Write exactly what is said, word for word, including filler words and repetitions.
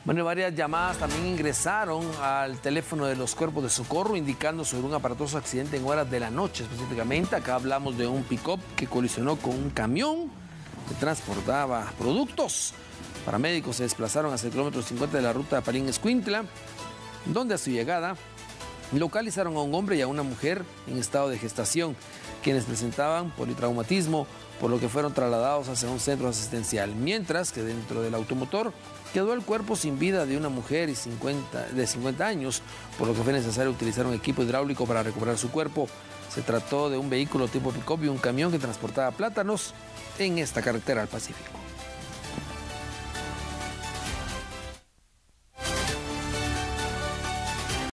Bueno, varias llamadas también ingresaron al teléfono de los cuerpos de socorro indicando sobre un aparatoso accidente en horas de la noche. Específicamente, acá hablamos de un pick-up que colisionó con un camión que transportaba productos. Paramédicos se desplazaron hacia el kilómetro cincuenta de la ruta Palín-Escuintla, donde a su llegada localizaron a un hombre y a una mujer en estado de gestación, quienes presentaban politraumatismo, por lo que fueron trasladados hacia un centro asistencial, mientras que dentro del automotor quedó el cuerpo sin vida de una mujer de cincuenta años, por lo que fue necesario utilizar un equipo hidráulico para recuperar su cuerpo. Se trató de un vehículo tipo pick-up y un camión que transportaba plátanos en esta carretera al Pacífico.